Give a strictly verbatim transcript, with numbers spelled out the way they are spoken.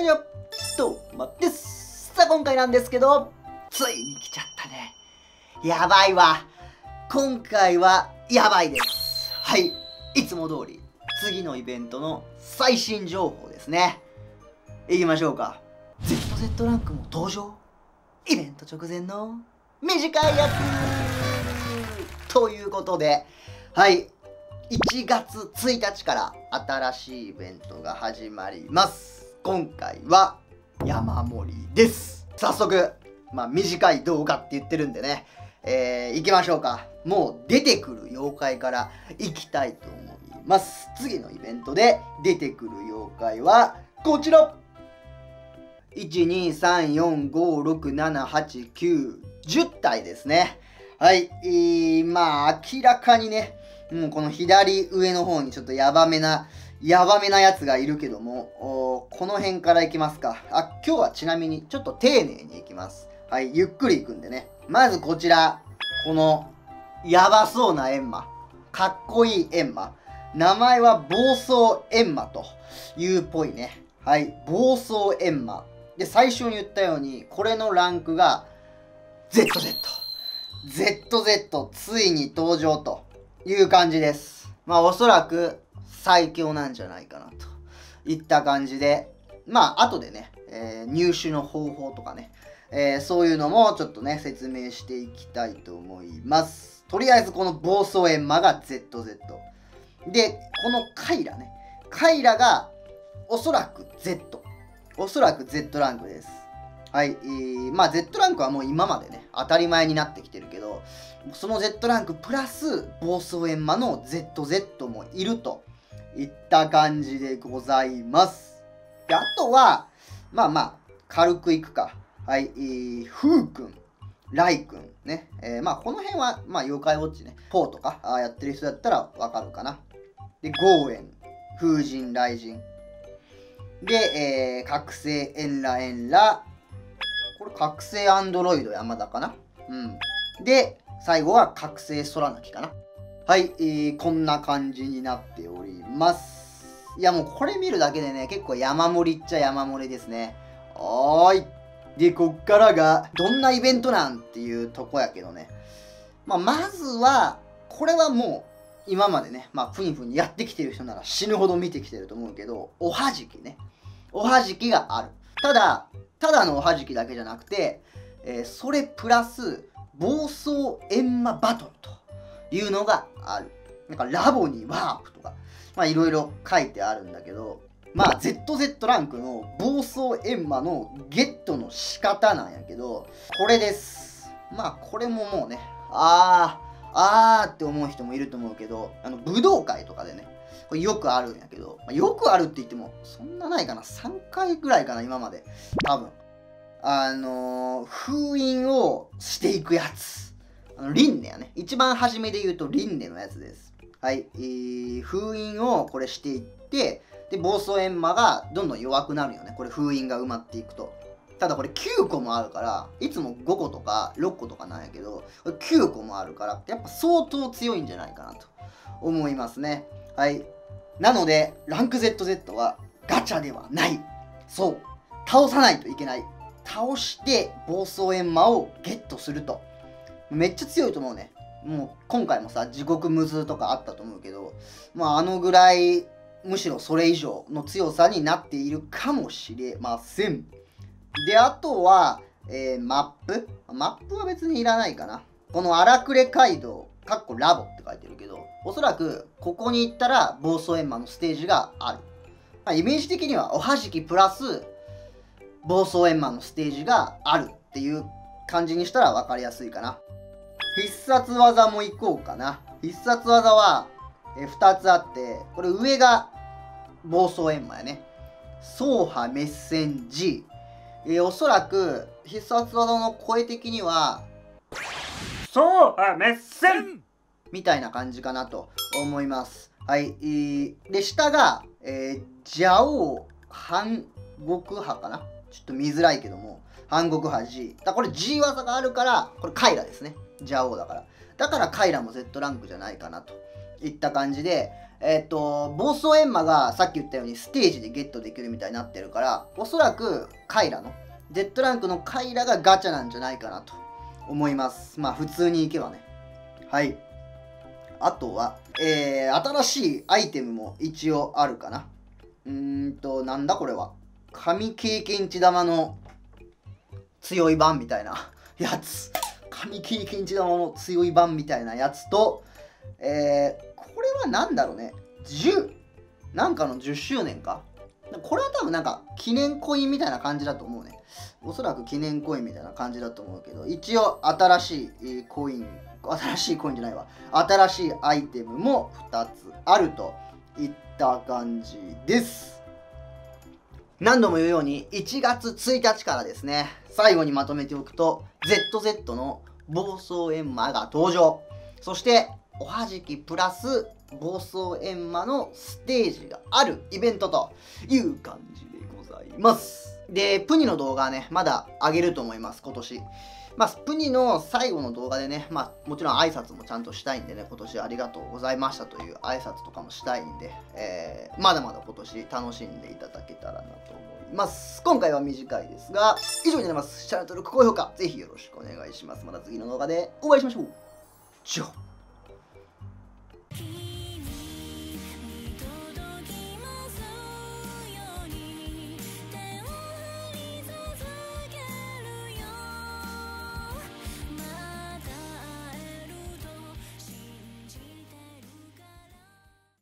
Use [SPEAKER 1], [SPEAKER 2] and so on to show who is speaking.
[SPEAKER 1] こんにちは、どうもです。さあ、今回なんですけど、ついに来ちゃったね。やばいわ。今回は、やばいです。はい。いつも通り、次のイベントの最新情報ですね。いきましょうか。ゼットゼット ランクも登場。イベント直前の短いやつということで、はい。いちがつついたちから新しいイベントが始まります。今回は山盛りです。早速、まあ短い動画って言ってるんでね、えー、行きましょうか。もう出てくる妖怪から行きたいと思います。次のイベントで出てくる妖怪はこちら いち、に、さん、よん、ご、ろく、なな、はち、きゅう、じゅったいですね。はい、えー、まあ明らかにね、もうこの左上の方にちょっとヤバめな、ヤバめなやつがいるけども、この辺からいきますか。あ、今日はちなみにちょっと丁寧にいきます。はい、ゆっくりいくんでね。まずこちら、この、ヤバそうなエンマ。かっこいいエンマ。名前は暴走エンマというっぽいね。はい、暴走エンマ。で、最初に言ったように、これのランクが ゼットゼット。ゼットゼット ついに登場という感じです。まあおそらく最強なんじゃないかなといった感じで、まあ後でね、えー、入手の方法とかね、えー、そういうのもちょっとね、説明していきたいと思います。とりあえずこの暴走エンマが ゼットゼット。で、このカイラね。カイラがおそらく Z。おそらく Z ランクです。はい、えー、まあ Z ランクはもう今までね、当たり前になってきてるけど、その Z ランクプラス暴走エンマの ゼットゼット もいるといった感じでございます。で、あとは、まあまあ、軽くいくか。はい、えー、フー君、ライ君ね。えー、まあこの辺は、まあ妖怪ウォッチね、フォーとかあやってる人だったらわかるかな。で、ゴーエン、風神、雷神。で、えー、覚醒エンラエンラ。これ覚醒アンドロイド山田かな。うん。で、最後は覚醒空なきかな。はい、えー、こんな感じになっております。いやもうこれ見るだけでね、結構山盛りっちゃ山盛りですね。はーい。で、こっからが、どんなイベントなんっていうとこやけどね。まあ、まずは、これはもう、今までね、まあ、ふにふにやってきてる人なら死ぬほど見てきてると思うけど、おはじきね。おはじきがある。ただ、ただのおはじきだけじゃなくて、えー、それプラス、暴走エンマバトルというのがある。なんかラボにワープとか、まあいろいろ書いてあるんだけど、まあ ゼットゼット ランクの暴走エンマのゲットの仕方なんやけど、これです。まあこれももうね、あー、あーって思う人もいると思うけど、あの武道会とかでね、これよくあるんやけど、まあ、よくあるって言っても、そんなないかな、さんかいぐらいかな、今まで。多分。あのー、封印をしていくやつ。あの、リンネやね。一番初めで言うとリンネのやつです。はい。えー、封印をこれしていって、で、暴走エンマがどんどん弱くなるよね。これ封印が埋まっていくと。ただこれきゅうこもあるから、いつもごことかろっことかなんやけど、これきゅうこもあるから、やっぱ相当強いんじゃないかなと思いますね。はい。なので、ランク ゼットゼット はガチャではない。そう。倒さないといけない。倒して暴走エンマをゲットすると。めっちゃ強いと思うね。もう今回もさ、地獄ムズとかあったと思うけど、まああのぐらい、むしろそれ以上の強さになっているかもしれません。で、あとは、えー、マップマップは別にいらないかな。この荒暮街道、かっこラボって書いてるけど、おそらくここに行ったら暴走エンマのステージがある。まあ、イメージ的にはおはじきプラス暴走エンマのステージがあるっていう感じにしたら分かりやすいかな。必殺技も行こうかな。必殺技はえふたつあって、これ上が暴走エンマやね。走破メッセンジ。えー、おそらく必殺技の声的には
[SPEAKER 2] 走破メッセン
[SPEAKER 1] みたいな感じかなと思います。はい。えー、で、下が、えー、邪王反極派かな。ちょっと見づらいけども、反極派 G。だこれ G 技があるから、これカイラですね。邪王だから。だからカイラも Z ランクじゃないかなといった感じで、 えっと、暴走エンマがさっき言ったようにステージでゲットできるみたいになってるから、おそらくカイラの、Z ランクのカイラがガチャなんじゃないかなと思います。まあ普通にいけばね。はい。あとは、えー、新しいアイテムも一応あるかな。うーんと、なんだこれは。神経験値玉の強い版みたいなやつ。神経験値玉の強い版みたいなやつと、えー、これは何だろうね。じゅうなんかのじゅっしゅうねんか。これは多分なんか記念コインみたいな感じだと思うね。おそらく記念コインみたいな感じだと思うけど、一応新しいコイン、新しいコインじゃないわ。新しいアイテムもふたつあるといった感じです。何度も言うようにいちがつついたちからですね、最後にまとめておくと ゼットゼット の暴走エンマが登場。そしておはじきプラス暴走エンマのステージがあるイベントという感じでございます。で、プニの動画はね、まだ上げると思います、今年。まあ、プニの最後の動画でね、まあ、もちろん挨拶もちゃんとしたいんでね、今年ありがとうございましたという挨拶とかもしたいんで、えー、まだまだ今年楽しんでいただけたらなと思います。今回は短いですが、以上になります。チャンネル登録、高評価、ぜひよろしくお願いします。また次の動画でお会いしましょう。じゃあ。